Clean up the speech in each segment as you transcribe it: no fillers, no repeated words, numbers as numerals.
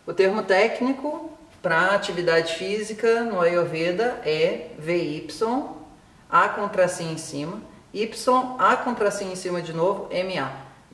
O termo técnico para atividade física no Ayurveda é VY, A com tracinho em cima, Y, A com tracinho em cima de novo, MA.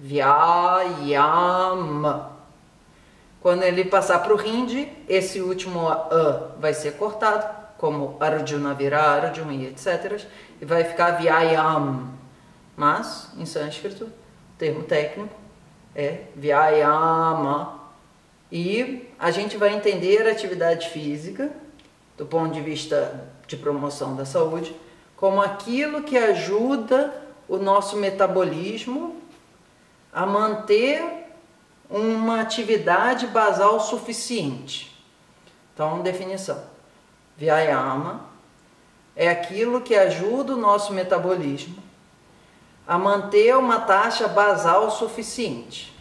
Vyayama. Quando ele passar para o Hindi, esse último A vai ser cortado, como Arjuna vira Arjuna e etc. E vai ficar Vyayam. Mas, em sânscrito, o termo técnico é Vyayama. E a gente vai entender a atividade física, do ponto de vista de promoção da saúde, como aquilo que ajuda o nosso metabolismo a manter uma atividade basal suficiente. Então, definição. Vyayama é aquilo que ajuda o nosso metabolismo a manter uma taxa basal suficiente.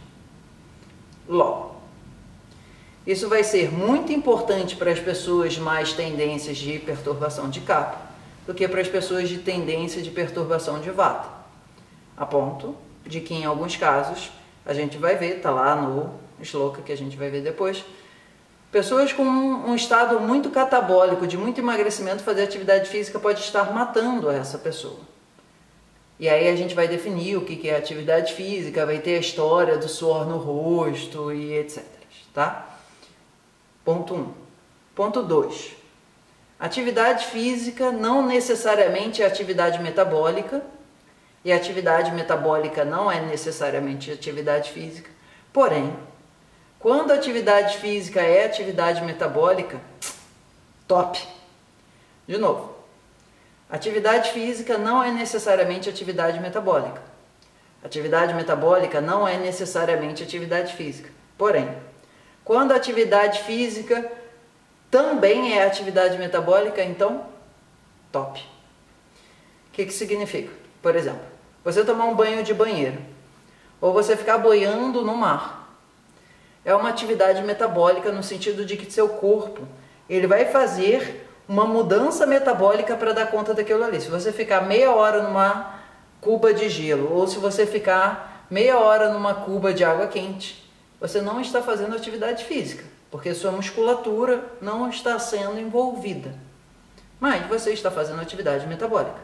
Logo, isso vai ser muito importante para as pessoas mais tendências de perturbação de kapha do que para as pessoas de tendência de perturbação de vata. A ponto de que, em alguns casos, a gente vai ver, está lá no shloka que a gente vai ver depois, pessoas com um estado muito catabólico, de muito emagrecimento, fazer atividade física pode estar matando essa pessoa. E aí a gente vai definir o que é atividade física, vai ter a história do suor no rosto e etc. Tá? Ponto 1. Ponto 2. Atividade física não necessariamente é atividade metabólica, e a atividade metabólica não é necessariamente atividade física. Porém, quando a atividade física é atividade metabólica, top! De novo, atividade física não é necessariamente atividade metabólica. Atividade metabólica não é necessariamente atividade física. Porém, quando a atividade física também é atividade metabólica, então, top. O que significa? Por exemplo, você tomar um banho de banheiro, ou você ficar boiando no mar. É uma atividade metabólica no sentido de que seu corpo ele vai fazer uma mudança metabólica para dar conta daquilo ali. Se você ficar meia hora numa cuba de gelo, ou se você ficar meia hora numa cuba de água quente, você não está fazendo atividade física, porque sua musculatura não está sendo envolvida. Mas você está fazendo atividade metabólica.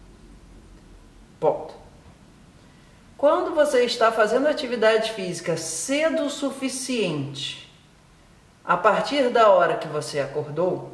Ponto. Quando você está fazendo atividade física cedo o suficiente, a partir da hora que você acordou,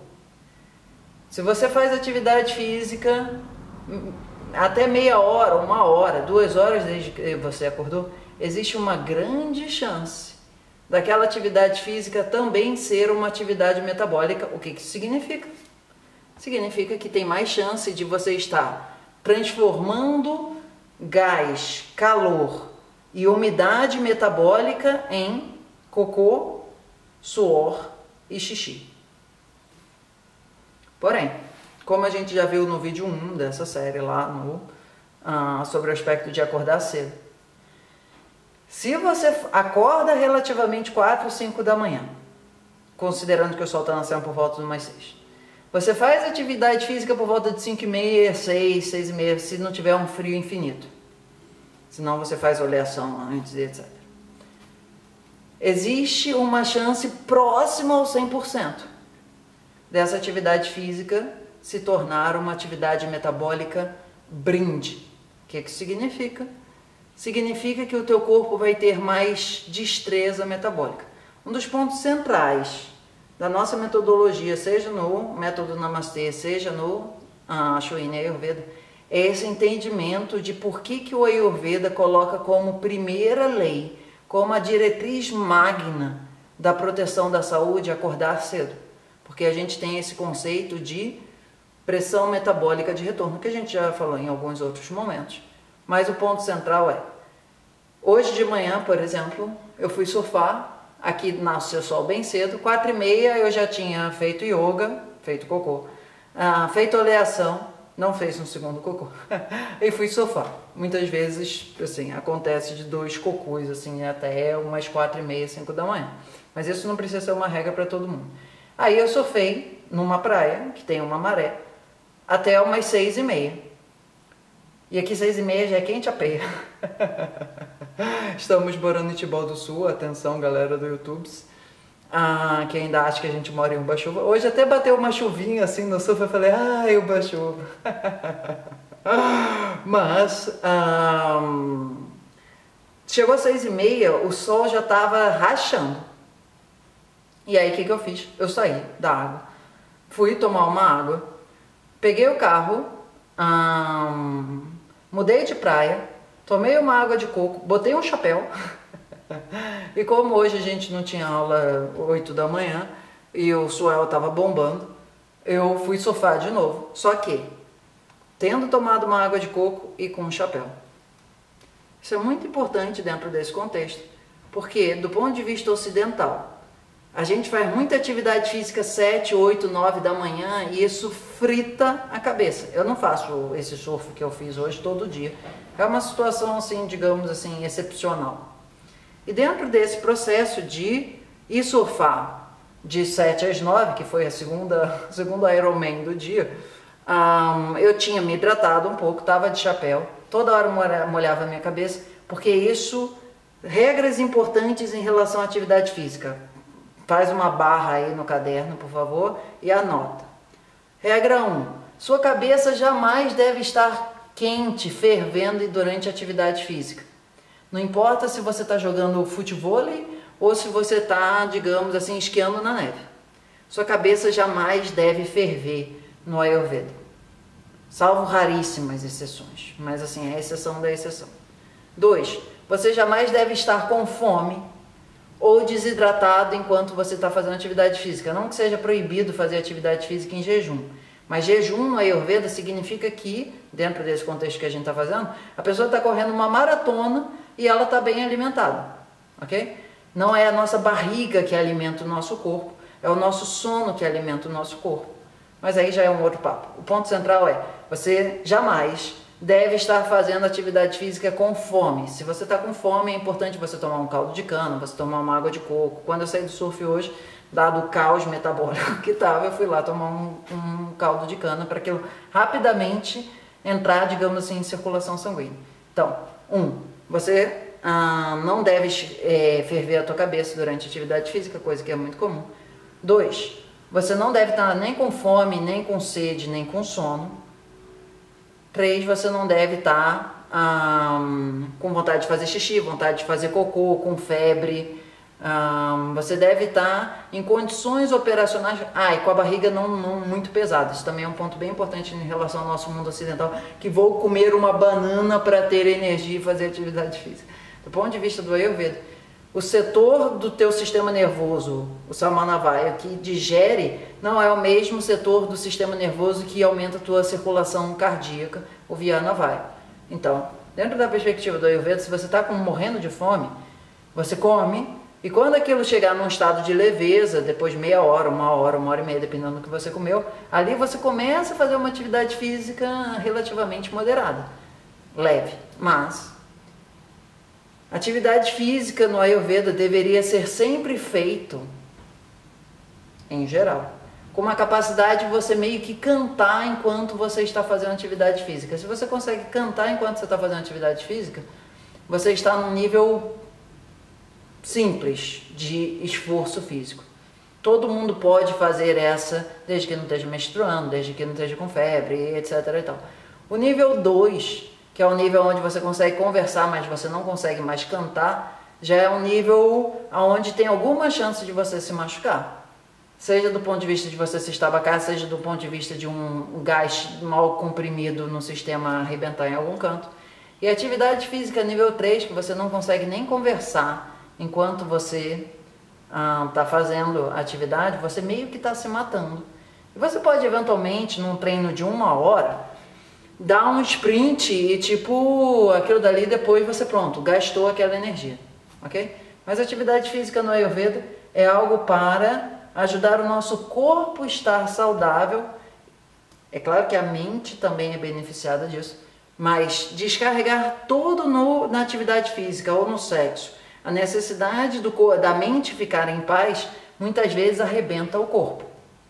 se você faz atividade física até meia hora, 1 hora, 2 horas desde que você acordou, existe uma grande chance daquela atividade física também ser uma atividade metabólica. O que isso significa? Significa que tem mais chance de você estar transformando gás, calor e umidade metabólica em cocô, suor e xixi. Porém, como a gente já viu no vídeo 1 dessa série lá sobre o aspecto de acordar cedo, se você acorda relativamente 4 ou 5 da manhã, considerando que o sol está nascendo por volta de umas 6, você faz atividade física por volta de 5h30, 6, 6h30, se não tiver um frio infinito. Senão você faz oleação antes e etc. Existe uma chance próxima ao 100% dessa atividade física se tornar uma atividade metabólica brinde. O que significa? Significa que o teu corpo vai ter mais destreza metabólica. Um dos pontos centrais da nossa metodologia, seja no método Namastê, seja no Ashwini Ayurveda, é esse entendimento de por que o Ayurveda coloca como primeira lei, como a diretriz magna da proteção da saúde, acordar cedo. Porque a gente tem esse conceito de pressão metabólica de retorno, que a gente já falou em alguns outros momentos. Mas o ponto central é, hoje de manhã, por exemplo, eu fui surfar. Aqui nasce o sol bem cedo, 4h30 eu já tinha feito yoga, feito cocô, feito oleação, não fez um segundo cocô, e fui surfar. Muitas vezes, assim, acontece de 2 cocôs, assim, até umas 4h30, 5 da manhã. Mas isso não precisa ser uma regra para todo mundo. Aí eu surfei numa praia, que tem uma maré, até umas 6h30. E aqui 6h30 já é quente a peia. Estamos morando em Tibau do Sul, atenção galera do YouTube. que ainda acha que a gente mora em Ubatuba. Hoje até bateu uma chuvinha assim no surf, eu falei, ai, Ubatuba. Mas, chegou às 6h30, o sol já estava rachando. E aí, o que eu fiz? Eu saí da água, fui tomar uma água, peguei o carro, mudei de praia, tomei uma água de coco, botei um chapéu. E como hoje a gente não tinha aula 8 da manhã e o suel estava bombando, eu fui surfar de novo. Só que, tendo tomado uma água de coco e com um chapéu. Isso é muito importante dentro desse contexto, porque do ponto de vista ocidental, a gente faz muita atividade física 7, 8, 9 da manhã e isso frita a cabeça. Eu não faço esse surf que eu fiz hoje todo dia. É uma situação assim, digamos assim, excepcional. E dentro desse processo de ir surfar de 7 às 9, que foi a segunda Ironman do dia, eu tinha me hidratado um pouco, estava de chapéu, toda hora molhava a minha cabeça, porque isso, regras importantes em relação à atividade física. Faz uma barra aí no caderno, por favor, e anota. Regra 1. Sua cabeça jamais deve estar quente, fervendo durante a atividade física. Não importa se você está jogando futevôlei ou se você está, digamos assim, esquiando na neve. Sua cabeça jamais deve ferver no Ayurveda. Salvo raríssimas exceções, mas assim, é a exceção da exceção. 2. Você jamais deve estar com fome ou desidratado enquanto você está fazendo atividade física. Não que seja proibido fazer atividade física em jejum, mas jejum no Ayurveda significa que, dentro desse contexto que a gente está fazendo, a pessoa está correndo uma maratona e ela está bem alimentada, ok? Não é a nossa barriga que alimenta o nosso corpo, é o nosso sono que alimenta o nosso corpo. Mas aí já é um outro papo. O ponto central é, você jamais deve estar fazendo atividade física com fome. Se você está com fome, é importante você tomar um caldo de cana, você tomar uma água de coco. Quando eu saí do surf hoje, dado o caos metabólico que estava, eu fui lá tomar um caldo de cana para que eu rapidamente entrar, digamos assim, em circulação sanguínea. Então, você não deve ferver a tua cabeça durante a atividade física, coisa que é muito comum. 2, você não deve estar nem com fome, nem com sede, nem com sono. 3, você não deve estar com vontade de fazer xixi, vontade de fazer cocô, com febre. Você deve estar em condições operacionais, e com a barriga não muito pesada. Isso também é um ponto bem importante em relação ao nosso mundo ocidental, que vou comer uma banana para ter energia e fazer atividade física. Do ponto de vista do Ayurveda, o setor do teu sistema nervoso, o Samanavaya, que digere, não é o mesmo setor do sistema nervoso que aumenta a tua circulação cardíaca, o Vyanavaya. Então, dentro da perspectiva do Ayurveda, se você está morrendo de fome, você come, e quando aquilo chegar num estado de leveza, depois de meia hora, uma hora e meia, dependendo do que você comeu, ali você começa a fazer uma atividade física relativamente moderada, leve, mas atividade física no Ayurveda deveria ser sempre feito, em geral, com uma capacidade de você meio que cantar enquanto você está fazendo atividade física. Se você consegue cantar enquanto você está fazendo atividade física, você está num nível simples de esforço físico. Todo mundo pode fazer essa, desde que não esteja menstruando, desde que não esteja com febre, etc. e tal. O nível 2, que é o nível onde você consegue conversar, mas você não consegue mais cantar, já é um nível onde tem alguma chance de você se machucar. Seja do ponto de vista de você se estabacar, seja do ponto de vista de um gás mal comprimido no sistema arrebentar em algum canto. E atividade física nível 3, que você não consegue nem conversar enquanto você está fazendo atividade, você meio que está se matando. E você pode eventualmente, num treino de 1 hora, dar um sprint e tipo, aquilo dali depois você pronto, gastou aquela energia, ok? Mas atividade física no Ayurveda é algo para ajudar o nosso corpo a estar saudável. É claro que a mente também é beneficiada disso, mas descarregar tudo na atividade física ou no sexo, a necessidade da mente ficar em paz, muitas vezes arrebenta o corpo,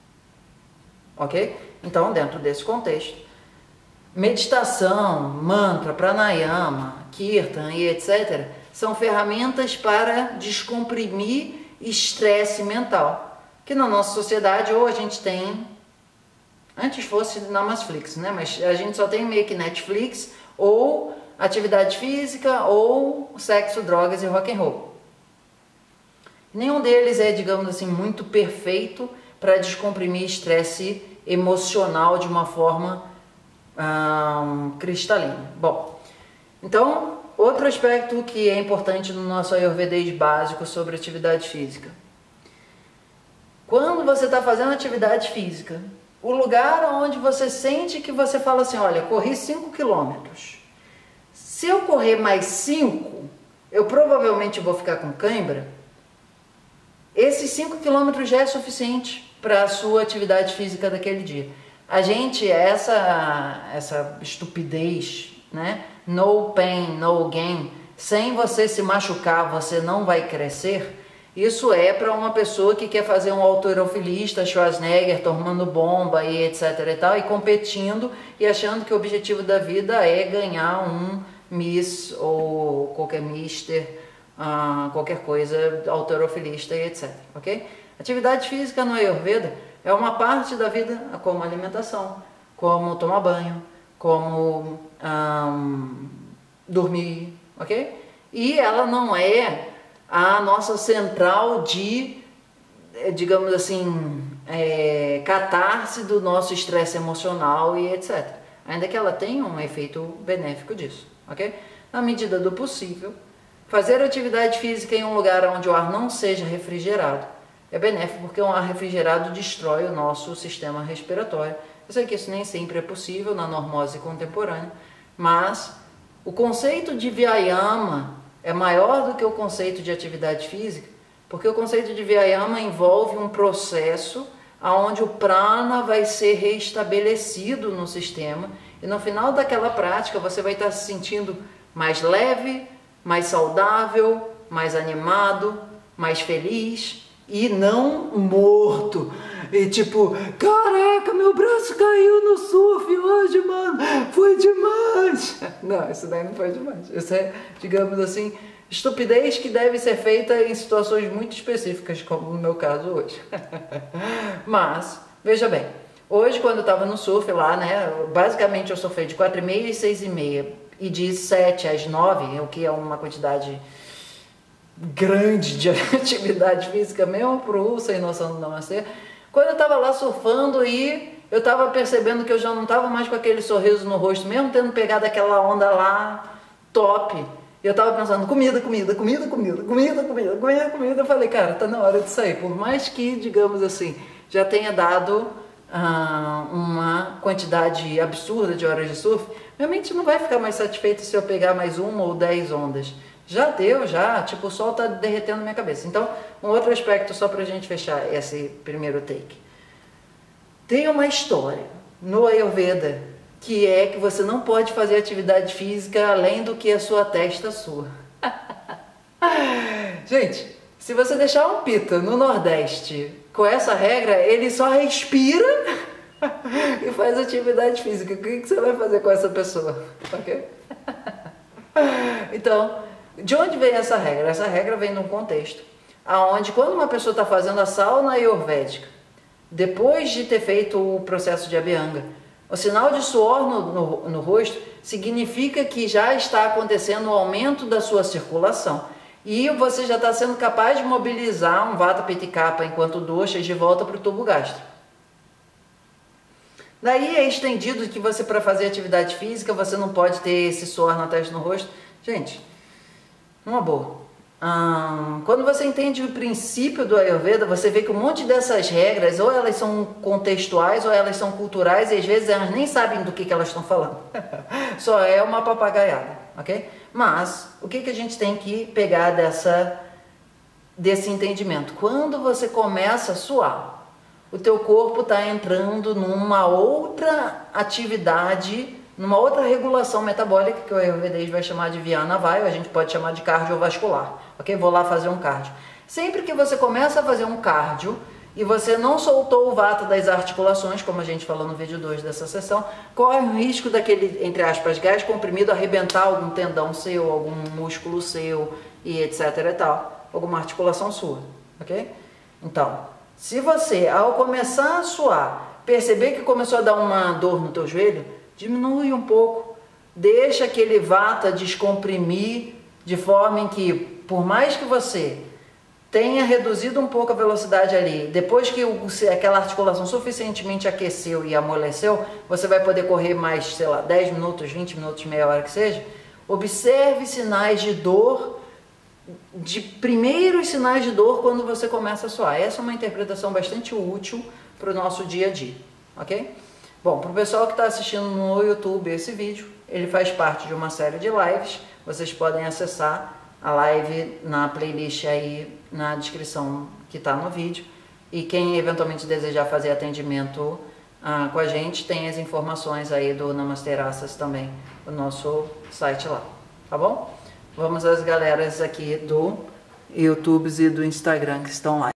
ok? Então, dentro desse contexto, meditação, mantra, pranayama, kirtan e etc. são ferramentas para descomprimir estresse mental, que na nossa sociedade ou a gente tem, antes fosse na Netflix, né? Mas a gente só tem meio que Netflix, ou atividade física, ou sexo, drogas e rock and roll. Nenhum deles é, digamos assim, muito perfeito para descomprimir estresse emocional de uma forma cristalina. Bom, então, outro aspecto que é importante no nosso ayurvedês básico sobre atividade física. Quando você está fazendo atividade física, o lugar onde você sente que você fala assim, olha, corri 5 quilômetros. Se eu correr mais 5, eu provavelmente vou ficar com cãibra. Esses 5 quilômetros já é suficiente para a sua atividade física daquele dia. A gente, essa estupidez, né? No pain, no gain, sem você se machucar, você não vai crescer. Isso é para uma pessoa que quer fazer um halterofilista, Schwarzenegger, tomando bomba e etc e tal, e competindo e achando que o objetivo da vida é ganhar um Miss ou qualquer Mister, qualquer coisa, halterofilista e etc, ok? Atividade física no Ayurveda é uma parte da vida, como alimentação, como tomar banho, como dormir, ok? E ela não é a nossa central de, digamos assim, catarse do nosso estresse emocional e etc. Ainda que ela tenha um efeito benéfico disso, ok? Na medida do possível, fazer atividade física em um lugar onde o ar não seja refrigerado é benéfico, porque um ar refrigerado destrói o nosso sistema respiratório. Eu sei que isso nem sempre é possível na normose contemporânea, mas o conceito de Vyayama é maior do que o conceito de atividade física, porque o conceito de Vyayama envolve um processo onde o prana vai ser restabelecido no sistema, e no final daquela prática você vai estar se sentindo mais leve, mais saudável, mais animado, mais feliz e não morto. E tipo, caraca, meu braço caiu no surf hoje, mano, foi demais. Não, isso daí não foi demais. Isso é, digamos assim, estupidez que deve ser feita em situações muito específicas, como no meu caso hoje. Mas, veja bem, hoje quando eu estava no surf lá, né, basicamente eu surfei de 4h30 às 6h30 e de 7 às 9, o que é uma quantidade grande de atividade física mesmo pro sem noção do namastê. Quando eu estava lá surfando e eu estava percebendo que eu já não estava mais com aquele sorriso no rosto, mesmo tendo pegado aquela onda lá top, eu estava pensando, comida. Eu falei, cara, tá na hora de sair. Por mais que, digamos assim, já tenha dado uma quantidade absurda de horas de surf, minha mente não vai ficar mais satisfeita se eu pegar mais 1 ou 10 ondas. Já deu, tipo, o sol tá derretendo na minha cabeça. Então, um outro aspecto, só pra gente fechar esse primeiro take. Tem uma história no Ayurveda que é que você não pode fazer atividade física além do que a sua testa sua. Gente, se você deixar um pita no Nordeste com essa regra, ele só respira e faz atividade física. O que você vai fazer com essa pessoa? Ok? Então, de onde vem essa regra? Essa regra vem de um contexto onde, quando uma pessoa está fazendo a sauna ayurvédica, depois de ter feito o processo de Abhyanga, o sinal de suor no rosto significa que já está acontecendo o aumento da sua circulação e você já está sendo capaz de mobilizar um vata pitta kapha enquanto doshas de volta para o tubo gástrico. Daí é estendido que você, para fazer atividade física, você não pode ter esse suor na testa e no rosto. Gente, uma boa. Quando você entende o princípio do Ayurveda, você vê que um monte dessas regras, ou elas são contextuais, ou elas são culturais, e às vezes elas nem sabem do que elas estão falando. Só é uma papagaiada, ok? Mas, o que a gente tem que pegar desse entendimento? Quando você começa a suar, o teu corpo está entrando numa outra atividade, numa outra regulação metabólica, que o Ayurveda vai chamar de Vyana Vayu, a gente pode chamar de cardiovascular, ok? Vou lá fazer um cardio. Sempre que você começa a fazer um cardio e você não soltou o vata das articulações, como a gente falou no vídeo 2 dessa sessão, corre o risco daquele, entre aspas, gás comprimido arrebentar algum tendão seu, algum músculo seu e etc e tal, alguma articulação sua, ok? Então, se você, ao começar a suar, perceber que começou a dar uma dor no teu joelho, diminui um pouco, deixa aquele vata descomprimir de forma em que, por mais que você tenha reduzido um pouco a velocidade ali, depois que aquela articulação suficientemente aqueceu e amoleceu, você vai poder correr mais, sei lá, 10 minutos, 20 minutos, meia hora que seja. Observe sinais de dor, de primeiros sinais de dor quando você começa a suar. Essa é uma interpretação bastante útil para o nosso dia a dia, ok? Bom, para o pessoal que está assistindo no YouTube esse vídeo, ele faz parte de uma série de lives. Vocês podem acessar a live na playlist aí na descrição que está no vídeo. E quem eventualmente desejar fazer atendimento com a gente, tem as informações aí do Namasteraças também, no nosso site lá, tá bom? Vamos às galeras aqui do YouTube e do Instagram que estão lá.